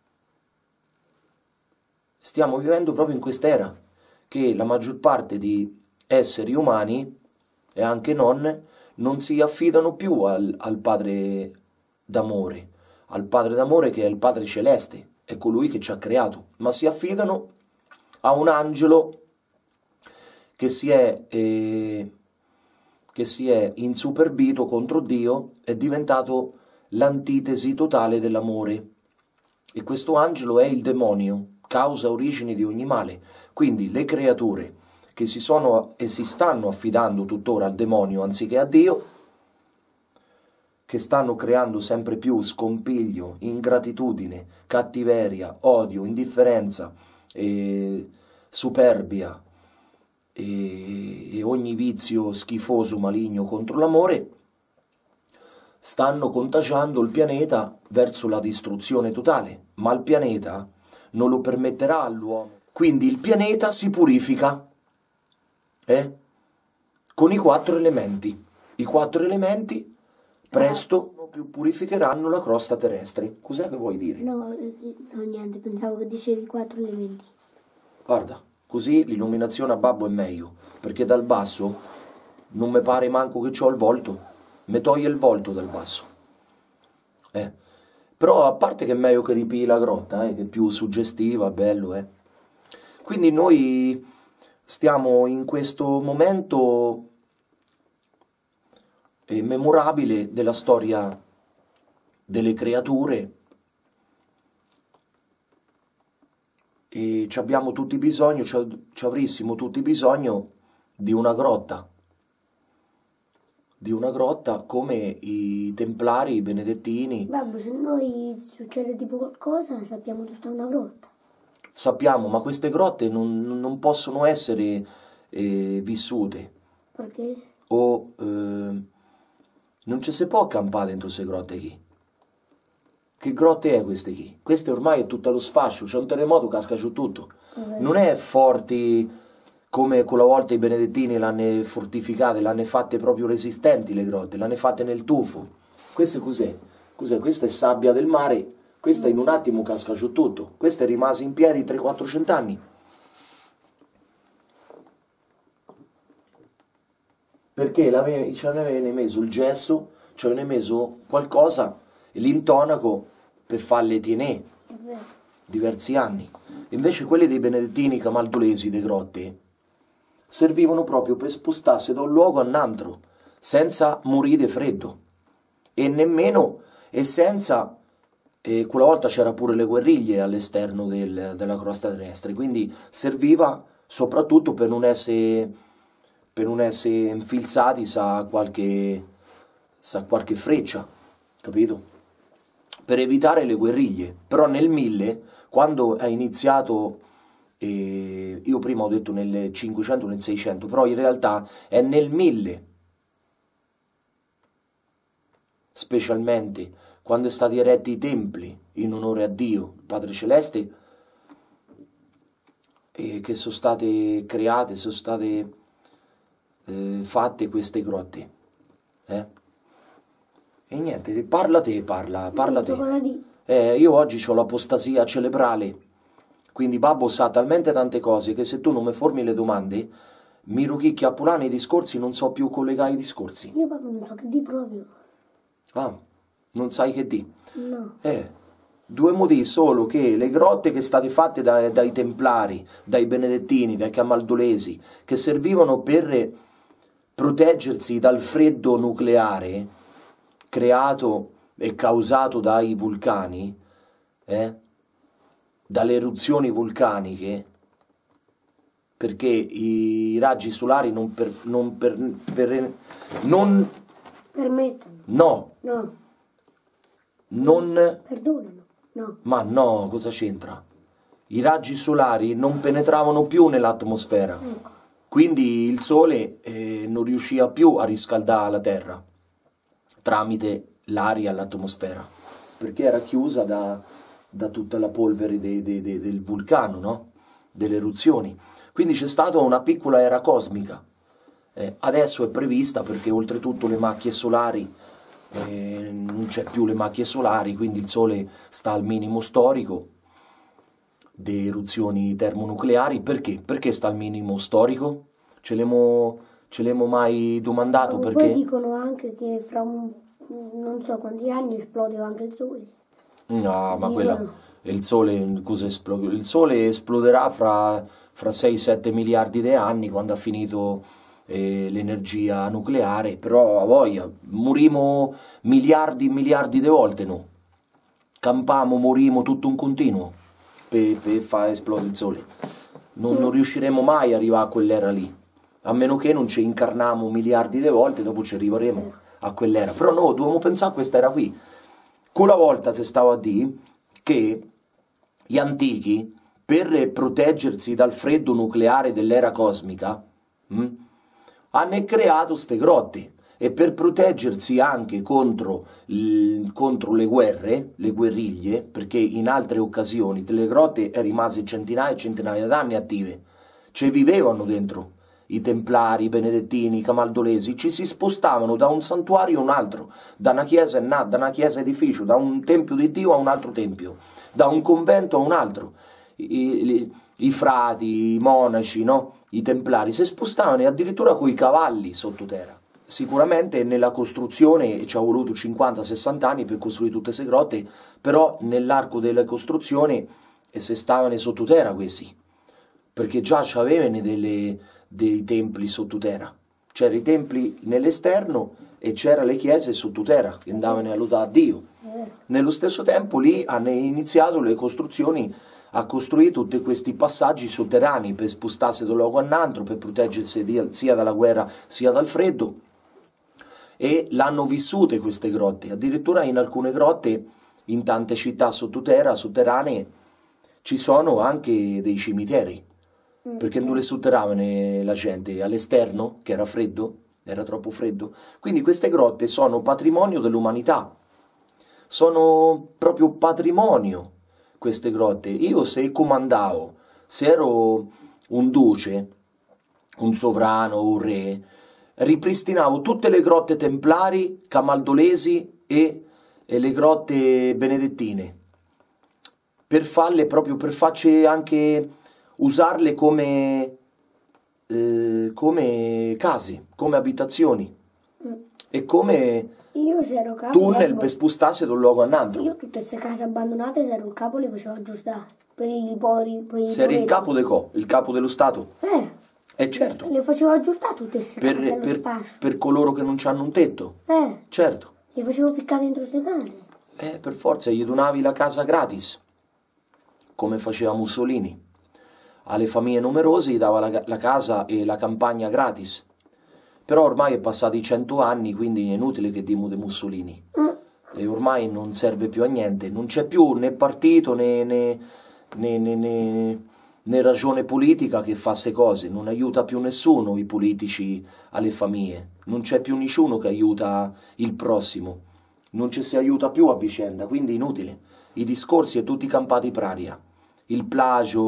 Stiamo vivendo proprio in quest'era, che la maggior parte di esseri umani, e anche non, non si affidano più al, al Padre d'amore, al Padre d'amore che è il Padre Celeste, è colui che ci ha creato, ma si affidano a un angelo che si è, eh, che si è insuperbito contro Dio, è diventato l'antitesi totale dell'amore. E questo angelo è il demonio, causa origine di ogni male. Quindi le creature che si sono e si stanno affidando tuttora al demonio anziché a Dio, che stanno creando sempre più scompiglio, ingratitudine, cattiveria, odio, indifferenza, e superbia e, e ogni vizio schifoso, maligno contro l'amore, stanno contagiando il pianeta verso la distruzione totale, ma il pianeta non lo permetterà all'uomo. Quindi il pianeta si purifica eh? con i quattro elementi. I quattro elementi presto non più purificheranno la crosta terrestre. Cos'è che vuoi dire? No, no, niente, pensavo che dicevi quattro elementi. Guarda, così l'illuminazione a babbo è meglio, perché dal basso non mi pare manco che c'ho il volto. Mi toglie il volto dal basso. Eh. Però a parte che è meglio che ripii la grotta, eh, che è più suggestiva, bello, eh. Quindi noi stiamo in questo momento eh, memorabile della storia delle creature, e ci abbiamo tutti bisogno, ci, ci avrissimo tutti bisogno di una grotta. di una grotta come i templari, i benedettini. Babbo, se noi succede tipo qualcosa, sappiamo dove sta una grotta. Sappiamo, ma queste grotte non, non possono essere eh, vissute. Perché? O eh, non ci si può accampare dentro queste grotte qui. Che grotte è queste qui? Queste ormai è tutto allo sfascio, c'è un terremoto, casca giù tutto. Okay. Non è forti come quella volta i benedettini l'hanno fortificate, l'hanno fatte proprio resistenti le grotte, l'hanno fatte nel tufo. Questo cos'è? Cos'è? Questa è sabbia del mare, questa in un attimo casca giù tutto. Questa è rimasta in piedi trecento quattrocento anni. Perché ci avevano messo il gesso, ci avevano messo qualcosa, l'intonaco, per farle tenere diversi anni. Invece quelli dei benedettini camaldolesi, dei grotte, servivano proprio per spostarsi da un luogo a un altro, senza morire di freddo, e nemmeno, e senza, e quella volta c'era pure le guerriglie all'esterno del, della crosta terrestre, quindi serviva soprattutto per non essere, per non essere infilzati sa qualche, sa qualche freccia, capito? Per evitare le guerriglie. Però nel mille, quando è iniziato, eh, io prima ho detto nel cinquecento, nel seicento, però in realtà è nel mille, specialmente quando è stati eretti i templi in onore a Dio, il Padre Celeste, eh, che sono state create, sono state eh, fatte queste grotte. Eh? E niente, parla te, parla, parla te. Eh, io oggi ho l'apostasia cerebrale, quindi babbo sa talmente tante cose che se tu non mi formi le domande, mi ruchicchi a pulare i discorsi, non so più collegare i discorsi. Io papà non so che di proprio. Ah, non sai che di? No. Eh, due modi solo che le grotte che state fatte dai, dai Templari, dai Benedettini, dai Camaldolesi, che servivano per proteggersi dal freddo nucleare creato e causato dai vulcani, eh, dalle eruzioni vulcaniche, perché i raggi solari non, per, non, per, per, non permettono. No. No. Non... Perdonano. No. Ma no, cosa c'entra? I raggi solari non penetravano più nell'atmosfera, Ecco. quindi il sole eh, non riusciva più a riscaldare la Terra tramite l'aria all'atmosfera, perché era chiusa da, da tutta la polvere de, de, de, del vulcano, no? Delle eruzioni. Quindi c'è stata una piccola era cosmica. Eh, adesso è prevista perché oltretutto le macchie solari, eh, non c'è più le macchie solari, quindi il Sole sta al minimo storico di eruzioni termonucleari. Perché? Perché sta al minimo storico? Ce l'emo, ce l'emo mai domandato? Ma perché? poi dicono anche che fra un, non so quanti anni esplode anche il Sole. No, ma Io quella... no. Il Sole, cosa esplode? Il Sole esploderà fra, fra sei sette miliardi di anni, quando ha finito eh, l'energia nucleare, però a voglia, morimo miliardi e miliardi di volte, no? Campamo, morimo tutto un continuo per, per far esplodere il Sole. Non, non riusciremo mai ad arrivare a quell'era lì, a meno che non ci incarniamo miliardi di volte, dopo ci arriveremo a quell'era. Però no, dobbiamo pensare a questa era qui. Quella volta ti stavo a dire che gli antichi, per proteggersi dal freddo nucleare dell'era cosmica, mh, hanno creato queste grotte, e per proteggersi anche contro, l, contro le guerre, le guerriglie, perché in altre occasioni le grotte rimasero centinaia e centinaia d'anni attive, ci vivevano dentro i Templari, i Benedettini, i Camaldolesi, ci si spostavano da un santuario a un altro, da una chiesa a da una chiesa edificio, da un tempio di Dio a un altro tempio, da un convento a un altro. I, i, i frati, i monaci, no? I Templari si spostavano addirittura coi cavalli sottoterra. Sicuramente nella costruzione ci ha voluto cinquanta sessanta anni per costruire tutte queste grotte, però nell'arco della costruzione eh, si stavano sottoterra questi, perché già c'avevano delle, dei templi sottoterra. C'erano i templi nell'esterno e c'erano le chiese sottoterra che andavano a lodare a Dio. Nello stesso tempo lì hanno iniziato le costruzioni a costruire tutti questi passaggi sotterranei per spostarsi da un luogo a un altro, per proteggersi sia dalla guerra sia dal freddo, e l'hanno vissute queste grotte. Addirittura in alcune grotte, in tante città sottoterra, sotterranee, ci sono anche dei cimiteri, perché non le sotterravano la gente all'esterno, che era freddo, era troppo freddo. Quindi queste grotte sono patrimonio dell'umanità, sono proprio patrimonio queste grotte. Io se comandavo, se ero un duce, un sovrano, un re, ripristinavo tutte le grotte templari, camaldolesi e, e le grotte benedettine, per farle proprio, per farci anche usarle come, eh, come case, come abitazioni mm. e come io se ero capo, tunnel per spostarsi da un luogo a un altro. Io tutte queste case abbandonate, se ero il capo, le facevo aggiustare per i poveri. Per i se eri il poveri. capo de co? Il capo dello Stato? Eh. Eh certo. Le facevo aggiustare tutte queste per, case allo per, spazio. per coloro che non hanno un tetto? Eh. Certo. Le facevo ficcare dentro queste case. Eh, per forza, gli donavi la casa gratis, come faceva Mussolini. Alle famiglie numerose gli dava la, la casa e la campagna gratis. Però ormai è passati cento anni, quindi è inutile che dimo de Mussolini. Mm. E ormai non serve più a niente. Non c'è più né partito né, né, né, né, né, né ragione politica che fa queste cose. Non aiuta più nessuno i politici alle famiglie. Non c'è più nessuno che aiuta il prossimo. Non ci si aiuta più a vicenda, quindi è inutile. I discorsi è tutti campati per aria. Il plagio,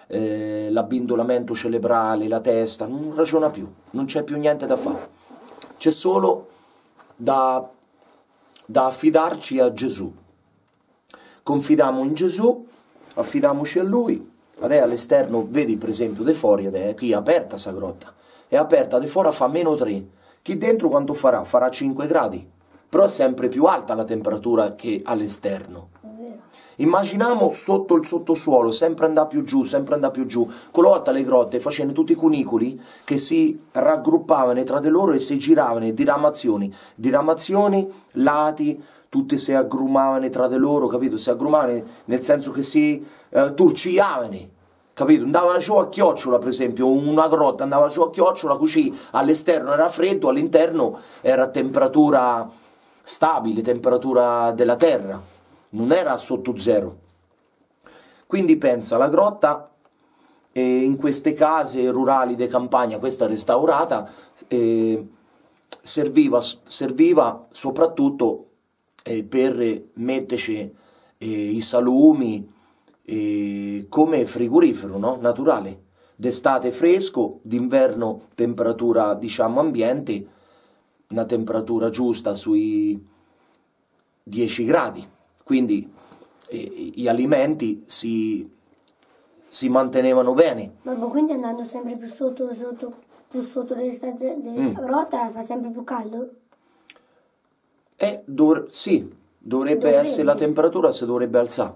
eh, l'abbindolamento cerebrale, la testa, non ragiona più, non c'è più niente da fare. C'è solo da, da affidarci a Gesù. Confidiamo in Gesù, affidiamoci a Lui. Adesso all'esterno, vedi per esempio, de fuori, adesso, qui è aperta sta grotta, è aperta, de fuori fa meno tre, qui dentro quanto farà? Farà cinque gradi, però è sempre più alta la temperatura che all'esterno. Immaginiamo sotto il sottosuolo, sempre andare più giù, sempre andare più giù. Quella volta le grotte facevano tutti i cunicoli che si raggruppavano tra di loro e si giravano, diramazioni, diramazioni, lati, tutte si aggrumavano tra di loro, capito? Si aggrumavano nel senso che si eh, turciavano, capito? Andava giù a chiocciola, per esempio, una grotta andava giù a chiocciola, così all'esterno era freddo, all'interno era temperatura stabile, temperatura della terra. Non era sotto zero. Quindi pensa, la grotta eh, in queste case rurali di campagna, questa restaurata, eh, serviva, serviva soprattutto eh, per metterci eh, i salumi eh, come frigorifero, no? Naturale. D'estate fresco, d'inverno temperatura, diciamo, ambiente, una temperatura giusta sui dieci gradi. Quindi eh, gli alimenti si, si mantenevano bene. Ma quindi andando sempre più sotto, sotto, più sotto della mm. grotta fa sempre più caldo? Eh, dovre sì, dovrebbe, dovrebbe essere la temperatura, si dovrebbe alzare.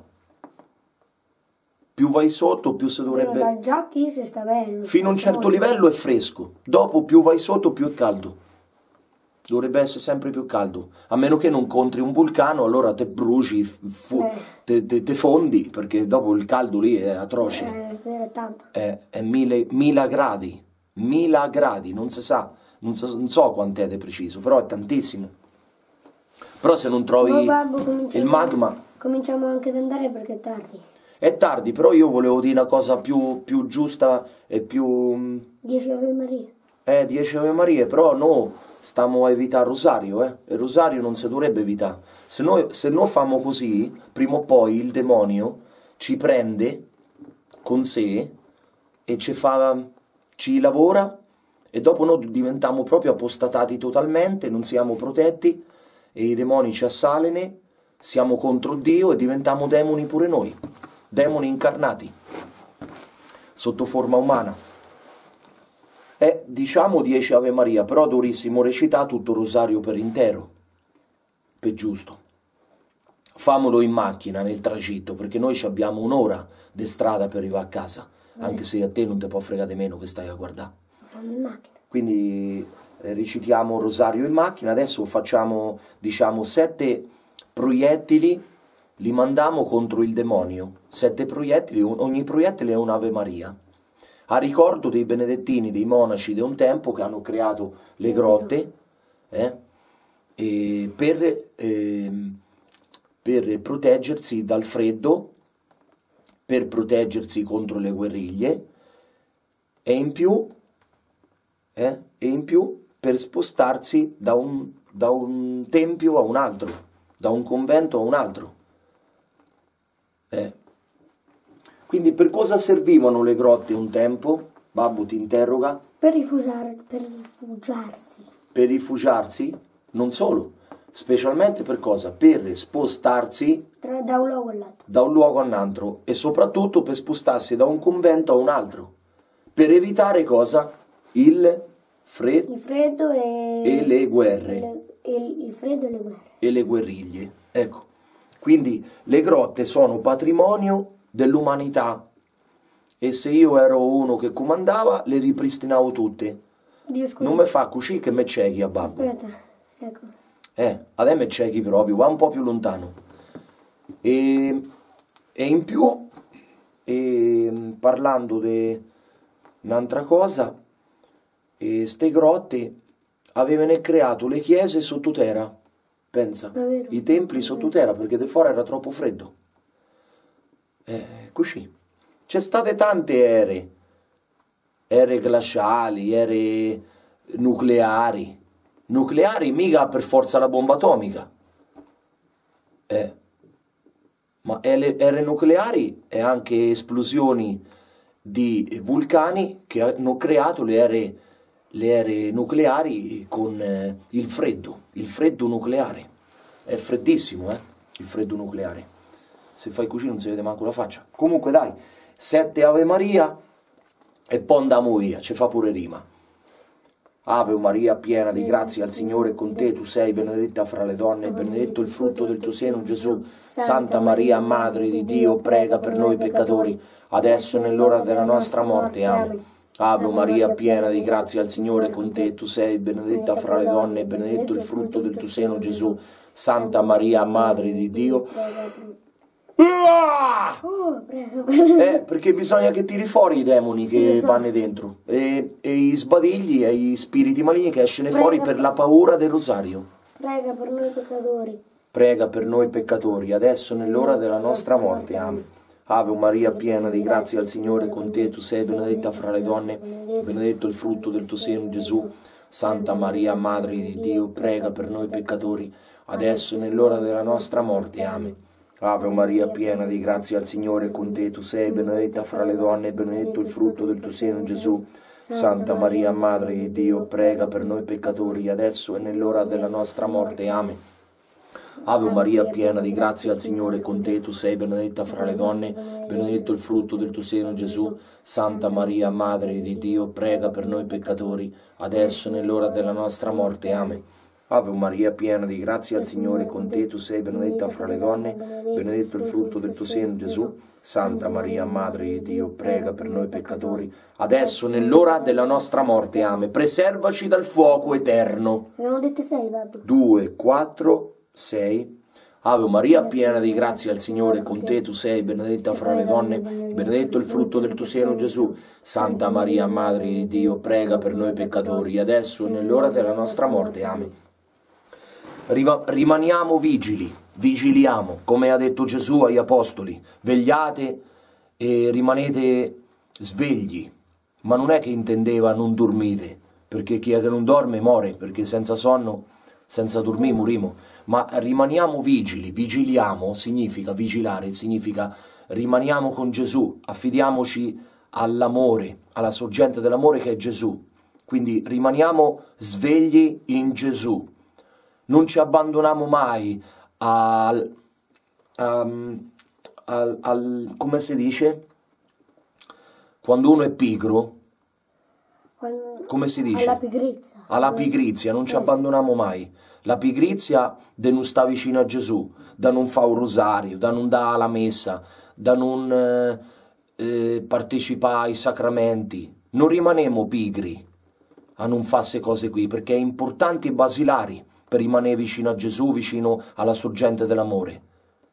Più vai sotto, più si dovrebbe... Però già qui si sta bene. Fino a un certo livello è fresco, dopo più vai sotto più è caldo. Dovrebbe essere sempre più caldo, a meno che non contri un vulcano, allora te bruci, te, te, te fondi, perché dopo il caldo lì è atroce. È vero, è tanto. È, è mille, mila gradi, mila gradi, non si sa, non so, non so quant'è di preciso, però è tantissimo. Però se non trovi no, babbo, il magma... Cominciamo anche ad andare perché è tardi. È tardi, però io volevo dire una cosa più, più giusta e più... Dieci Ave Maria. Eh, dieci Ave Maria, però no... Stiamo a evitare il rosario, eh? Il rosario non si dovrebbe evitare. Se noi, se noi facciamo così, prima o poi il demonio ci prende con sé e ci, fa, ci lavora e dopo noi diventiamo proprio apostatati totalmente, non siamo protetti e i demoni ci assaleno, siamo contro Dio e diventiamo demoni pure noi, demoni incarnati, sotto forma umana. Eh, diciamo dieci Ave Maria, però dovrissimo recitare tutto il rosario per intero, per giusto. Famolo in macchina, nel tragitto, perché noi abbiamo un'ora di strada per arrivare a casa, eh. Anche se a te non ti può fregare meno che stai a guardare. Fammi in macchina. Quindi eh, recitiamo il rosario in macchina, adesso facciamo, diciamo, sette proiettili, li mandiamo contro il demonio. Sette proiettili, ogni proiettile è un'Ave Maria. A ricordo dei benedettini, dei monaci di un tempo che hanno creato le grotte eh, e per, eh, per proteggersi dal freddo, per proteggersi contro le guerriglie e in più, eh, e in più per spostarsi da un, da un tempio a un altro, da un convento a un altro. Eh. Quindi per cosa servivano le grotte un tempo? Babbo ti interroga. Per, rifugiare, per rifugiarsi. Per rifugiarsi? Non solo. Specialmente per cosa? Per spostarsi Tra, da un luogo all'altro. Da un luogo all'altro. E soprattutto per spostarsi da un convento a un altro. Per evitare cosa? Il, fred... il freddo e... e le guerre. Le, il, il freddo e le guerre. E le guerriglie. Ecco. Quindi le grotte sono patrimonio dell'umanità e se io ero uno che comandava le ripristinavo tutte. Dio, scusa. Non mi fa così che me ciechi a babbo. Aspetta, ecco. Eh, adesso me ciechi proprio, va un po' più lontano. E, e in più, e, parlando di un'altra cosa, e ste grotte avevano creato le chiese sottoterra, pensa, i templi sottoterra perché di fuori era troppo freddo. Eh, così. C'è state tante ere, ere glaciali, ere nucleari. Nucleari mica per forza la bomba atomica. Eh. Ma ere, ere nucleari e anche esplosioni di vulcani che hanno creato le aree, le aree nucleari con eh, il freddo, il freddo nucleare. È freddissimo, eh? Il freddo nucleare. Se fai cucina non si vede manco la faccia. Comunque dai, sette Ave Maria e poi andiamo via, ci fa pure rima. Ave Maria, piena di grazia, il Signore è con te, tu sei benedetta fra le donne, e benedetto il frutto del tuo seno, Gesù. Santa Maria, Madre di Dio, prega per noi peccatori, adesso e nell'ora della nostra morte. Amen. Ave Maria, piena di grazia, il Signore è con te, tu sei benedetta fra le donne, e benedetto il frutto del tuo seno, Gesù. Santa Maria, Madre di Dio. Oh, prego. Eh, perché bisogna che tiri fuori i demoni che Sì, so. vanno dentro e, e i sbadigli e i spiriti maligni che escono Prega fuori per- per la paura del rosario. Prega per noi peccatori. Prega per noi peccatori, adesso e nell'ora della nostra morte. Amen. Ave Maria, piena di grazia, il Signore è con te, tu sei benedetta fra le donne, benedetto il frutto del tuo seno, Gesù. Santa Maria, Madre di Dio, prega per noi peccatori, adesso e nell'ora della nostra morte. Amen. Ave Maria, piena di grazia, il Signore è con te, tu sei benedetta fra le donne, e benedetto il frutto del tuo seno, Gesù. Santa Maria, Madre di Dio, prega per noi peccatori, adesso e nell'ora della nostra morte. Amen. Ave Maria, piena di grazia, il Signore è con te, tu sei benedetta fra le donne, benedetto il frutto del tuo seno, Gesù. Santa Maria, Madre di Dio, prega per noi peccatori, adesso e nell'ora della nostra morte. Amen. Ave Maria, piena di grazia, il Signore è con te, tu sei benedetta fra le donne, benedetto il frutto del tuo seno, Gesù. Santa Maria, Madre di Dio, prega per noi peccatori, adesso e nell'ora della nostra morte. Amen. Preservaci dal fuoco eterno. Abbiamo detto sei, babbo. due, quattro, sei. Ave Maria, piena di grazia, il Signore è con te, tu sei benedetta fra le donne, benedetto il frutto del tuo seno, Gesù. Santa Maria, Madre di Dio, prega per noi peccatori, adesso e nell'ora della nostra morte. Amen. Riva- rimaniamo vigili, vigiliamo, come ha detto Gesù agli apostoli, vegliate e rimanete svegli, ma non è che intendeva non dormite, perché chi è che non dorme muore, perché senza sonno, senza dormire morimo, ma rimaniamo vigili, vigiliamo significa vigilare, significa rimaniamo con Gesù, affidiamoci all'amore, alla sorgente dell'amore che è Gesù, quindi rimaniamo svegli in Gesù. Non ci abbandoniamo mai al, um, al, al, come si dice, quando uno è pigro, Quando- come si dice? Alla pigrizia. Alla pigrizia, non ci Eh. abbandoniamo mai. La pigrizia da non sta vicino a Gesù, da non fa un rosario, da non dare la messa, da non eh, eh, partecipare ai sacramenti. Non rimaniamo pigri a non fare queste cose qui, perché è importante e basilari per rimanere vicino a Gesù, vicino alla sorgente dell'amore.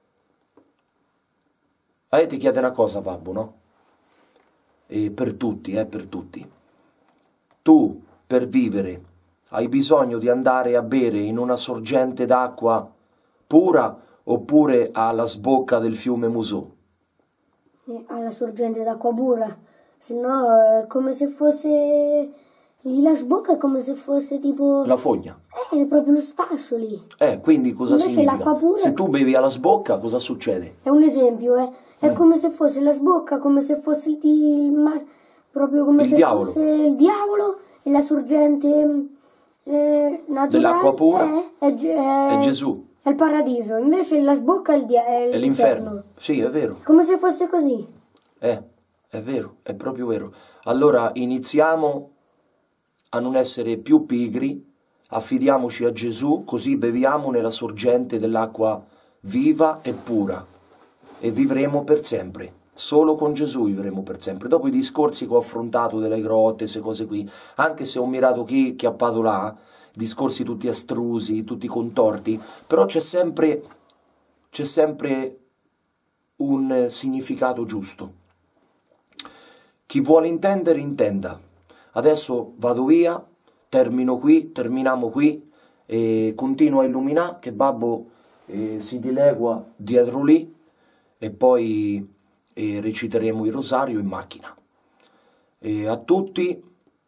A te ti chiede una cosa, babbo, no? E per tutti, eh, per tutti. Tu, per vivere, hai bisogno di andare a bere in una sorgente d'acqua pura oppure alla sbocca del fiume Musù? Eh, alla sorgente d'acqua pura. Se no è come se fosse... La sbocca è come se fosse tipo... La fogna. Eh, è proprio lo sfascio lì. Eh, quindi cosa Invece significa? l'acqua pura- Se tu bevi alla sbocca, cosa succede? È un esempio, eh. È Mm. come se fosse la sbocca, come se fosse il... di- il ma- proprio come Il se diavolo. fosse il diavolo e la sorgente eh, naturale. Dell'acqua pura è, è, Ge- è- È Gesù. è il paradiso. Invece la sbocca è il dia- è È l'inferno. Sì, è vero. Come se fosse così. Eh, è vero, è proprio vero. Allora iniziamo a non essere più pigri, affidiamoci a Gesù, così beviamo nella sorgente dell'acqua viva e pura e vivremo per sempre. Solo con Gesù vivremo per sempre. Dopo i discorsi che ho affrontato delle grotte, queste cose qui, anche se ho mirato chi chiappato là, discorsi tutti astrusi, tutti contorti, però c'è sempre, c'è sempre un significato giusto. Chi vuole intendere, intenda. Adesso vado via, termino qui, terminiamo qui e continuo a illuminare che Babbo eh, si dilegua dietro lì e poi eh, reciteremo il rosario in macchina. E a tutti,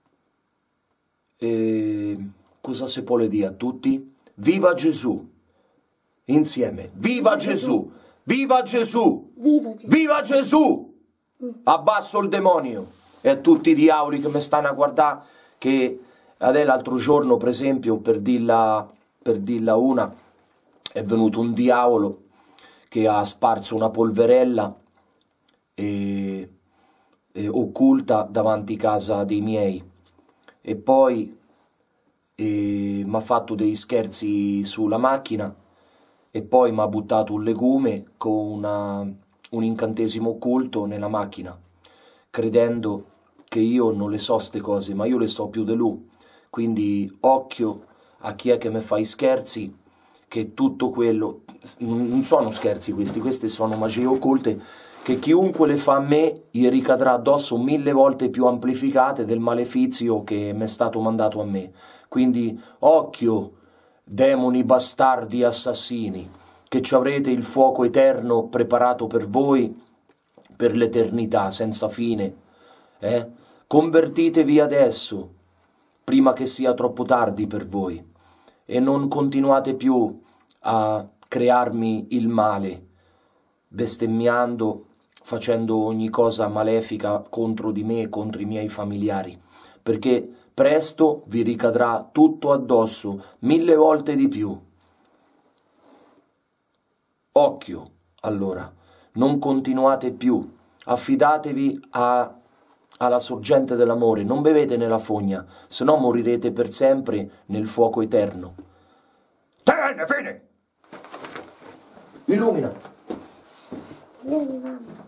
eh, cosa si può dire a tutti? Viva Gesù! Insieme, viva Gesù! Viva Gesù! Viva Gesù! Viva Gesù! Abbasso il demonio. E a tutti i diavoli che mi stanno a guardare, che adesso l'altro giorno, per esempio, per dirla, per dirla una, è venuto un diavolo che ha sparso una polverella e, e occulta davanti a casa dei miei, e poi mi ha fatto dei scherzi sulla macchina, e poi mi ha buttato un legume con una, un incantesimo occulto nella macchina, credendo che io non le so ste cose, ma io le so più di lui. Quindi occhio a chi è che mi fa i scherzi, che tutto quello, non sono scherzi questi, queste sono magie occulte, che chiunque le fa a me gli ricadrà addosso mille volte più amplificate del malefizio che mi è stato mandato a me. Quindi occhio, demoni bastardi assassini, che ci avrete il fuoco eterno preparato per voi per l'eternità senza fine. Eh? Convertitevi adesso, prima che sia troppo tardi per voi, e non continuate più a crearmi il male, bestemmiando, facendo ogni cosa malefica contro di me e contro i miei familiari, perché presto vi ricadrà tutto addosso, mille volte di più. Occhio, allora, non continuate più, affidatevi a, alla sorgente dell'amore, non bevete nella fogna, se no morirete per sempre nel fuoco eterno. Tene, fine! Illumina! Vieni, mamma.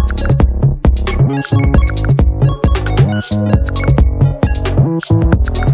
Thank you.